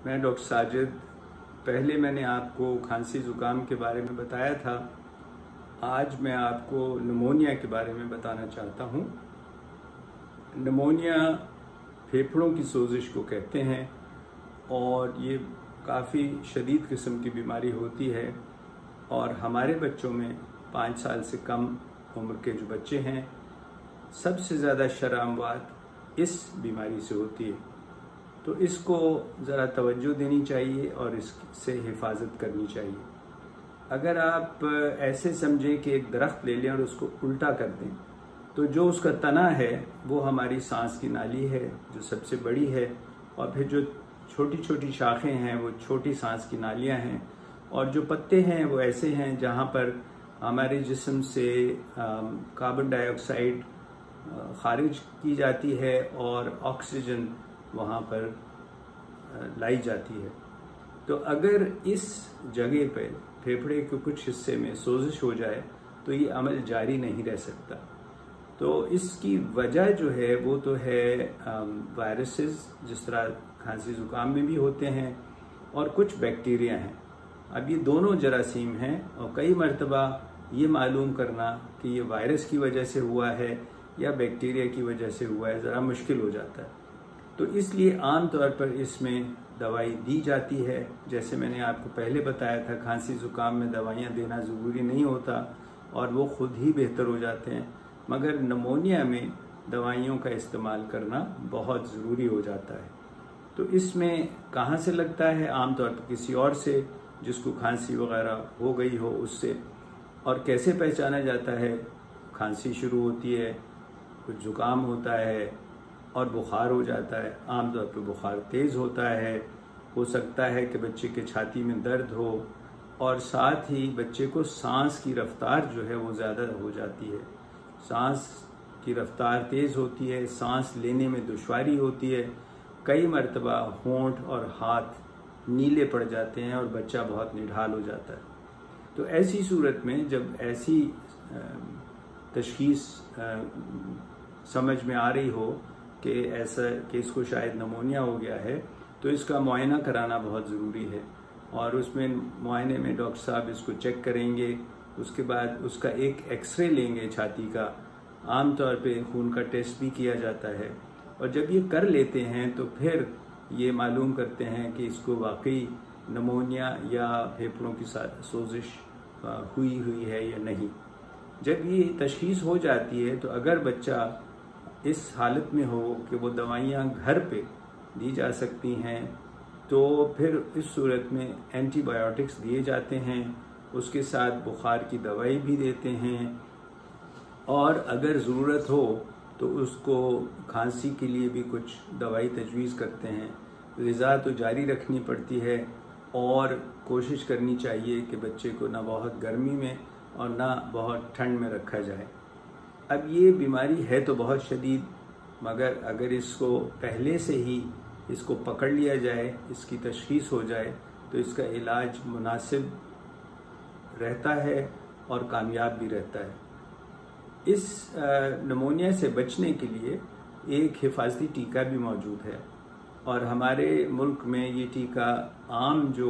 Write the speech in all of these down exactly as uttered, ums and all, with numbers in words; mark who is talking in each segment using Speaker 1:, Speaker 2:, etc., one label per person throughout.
Speaker 1: मैं डॉक्टर साजिद। पहले मैंने आपको खांसी ज़ुकाम के बारे में बताया था। आज मैं आपको निमोनिया के बारे में बताना चाहता हूँ। निमोनिया फेफड़ों की सोजिश को कहते हैं और ये काफ़ी शदीद किस्म की बीमारी होती है और हमारे बच्चों में पाँच साल से कम उम्र के जो बच्चे हैं सबसे ज़्यादा शर्म-अमवात इस बीमारी से होती है। तो इसको ज़रा तवज्जो देनी चाहिए और इससे हिफाजत करनी चाहिए। अगर आप ऐसे समझें कि एक दरख्त ले लें और उसको उल्टा कर दें तो जो उसका तना है वो हमारी सांस की नाली है जो सबसे बड़ी है, और फिर जो छोटी छोटी शाखें हैं वो छोटी सांस की नालियां हैं, और जो पत्ते हैं वो ऐसे हैं जहाँ पर हमारे जिस्म से कार्बन डाइऑक्साइड खारिज की जाती है और ऑक्सीजन वहाँ पर लाई जाती है। तो अगर इस जगह पर फेफड़े के कुछ हिस्से में सोजिश हो जाए तो ये अमल जारी नहीं रह सकता। तो इसकी वजह जो है वो तो है वायरसेस, जिस तरह खांसी ज़ुकाम में भी होते हैं, और कुछ बैक्टीरिया हैं। अब ये दोनों जरासीम हैं और कई मरतबा ये मालूम करना कि ये वायरस की वजह से हुआ है या बैक्टीरिया की वजह से हुआ है ज़रा मुश्किल हो जाता है। तो इसलिए आम तौर पर इसमें दवाई दी जाती है। जैसे मैंने आपको पहले बताया था, खांसी ज़ुकाम में दवाइयाँ देना ज़रूरी नहीं होता और वो खुद ही बेहतर हो जाते हैं, मगर निमोनिया में दवाइयों का इस्तेमाल करना बहुत ज़रूरी हो जाता है। तो इसमें कहाँ से लगता है? आम तौर पर किसी और से जिसको खांसी वगैरह हो गई हो उससे। और कैसे पहचाना जाता है? खांसी शुरू होती है, कुछ ज़ुकाम होता है और बुखार हो जाता है। आमतौर पर बुखार तेज़ होता है, हो सकता है कि बच्चे के छाती में दर्द हो, और साथ ही बच्चे को सांस की रफ्तार जो है वो ज़्यादा हो जाती है। सांस की रफ्तार तेज़ होती है, सांस लेने में दुश्वारी होती है, कई मरतबा होंठ और हाथ नीले पड़ जाते हैं और बच्चा बहुत निढाल हो जाता है। तो ऐसी सूरत में जब ऐसी तशखीस समझ में आ रही हो कि ऐसा कि इसको शायद निमोनिया हो गया है, तो इसका मुआयना कराना बहुत ज़रूरी है। और उसमें मुआयने में डॉक्टर साहब इसको चेक करेंगे, उसके बाद उसका एक एक्सरे लेंगे छाती का। आम तौर पे खून का टेस्ट भी किया जाता है, और जब ये कर लेते हैं तो फिर ये मालूम करते हैं कि इसको वाकई निमोनिया या फेफड़ों की सोजिश हुई हुई है या नहीं। जब ये तशखीस हो जाती है तो अगर बच्चा इस हालत में हो कि वो दवाइयाँ घर पे दी जा सकती हैं तो फिर इस सूरत में एंटीबायोटिक्स दिए जाते हैं, उसके साथ बुखार की दवाई भी देते हैं, और अगर ज़रूरत हो तो उसको खांसी के लिए भी कुछ दवाई तजवीज़ करते हैं। ग़िज़ा तो जारी रखनी पड़ती है और कोशिश करनी चाहिए कि बच्चे को ना बहुत गर्मी में और ना बहुत ठंड में रखा जाए। अब ये बीमारी है तो बहुत शदीद, मगर अगर इसको पहले से ही इसको पकड़ लिया जाए, इसकी तशख़ीस हो जाए, तो इसका इलाज मुनासिब रहता है और कामयाब भी रहता है। इस निमोनिया से बचने के लिए एक हिफाजती टीका भी मौजूद है, और हमारे मुल्क में ये टीका आम जो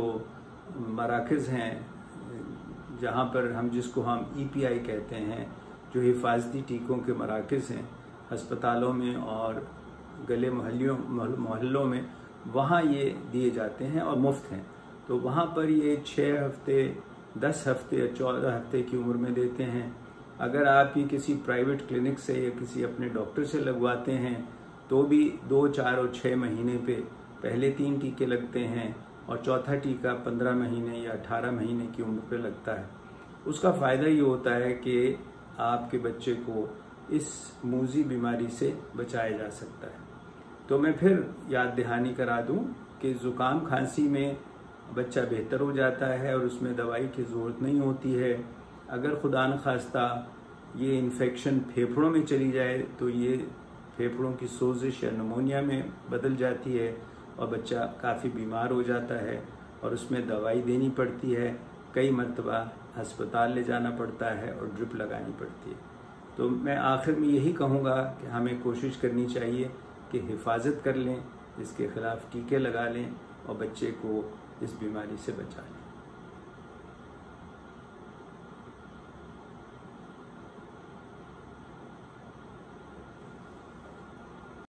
Speaker 1: मराकज़ हैं जहाँ पर हम जिसको हम ई पी आई कहते हैं, जो हिफाजती टीकों के मराकज़ हैं अस्पतालों में और गले मोहल्लों मोहल्लों में, वहाँ ये दिए जाते हैं और मुफ्त हैं। तो वहाँ पर ये छः हफ्ते दस हफ्ते या चौदह हफ्ते की उम्र में देते हैं। अगर आप ये किसी प्राइवेट क्लिनिक से या किसी अपने डॉक्टर से लगवाते हैं तो भी दो चार और छः महीने पे पहले तीन टीके लगते हैं, और चौथा टीका पंद्रह महीने या अठारह महीने की उम्र पे लगता है। उसका फ़ायदा ये होता है कि आपके बच्चे को इस मूज़ी बीमारी से बचाया जा सकता है। तो मैं फिर याद दहानी करा दूं कि ज़ुकाम खांसी में बच्चा बेहतर हो जाता है और उसमें दवाई की ज़रूरत नहीं होती है। अगर खुदा न खास्ता ये इन्फेक्शन फेफड़ों में चली जाए तो ये फेफड़ों की सोजिश या निमोनिया में बदल जाती है और बच्चा काफ़ी बीमार हो जाता है और उसमें दवाई देनी पड़ती है, कई मरतबा अस्पताल ले जाना पड़ता है और ड्रिप लगानी पड़ती है। तो मैं आखिर में यही कहूँगा कि हमें कोशिश करनी चाहिए कि हिफाजत कर लें, इसके खिलाफ टीके लगा लें और बच्चे को इस बीमारी से बचा लें।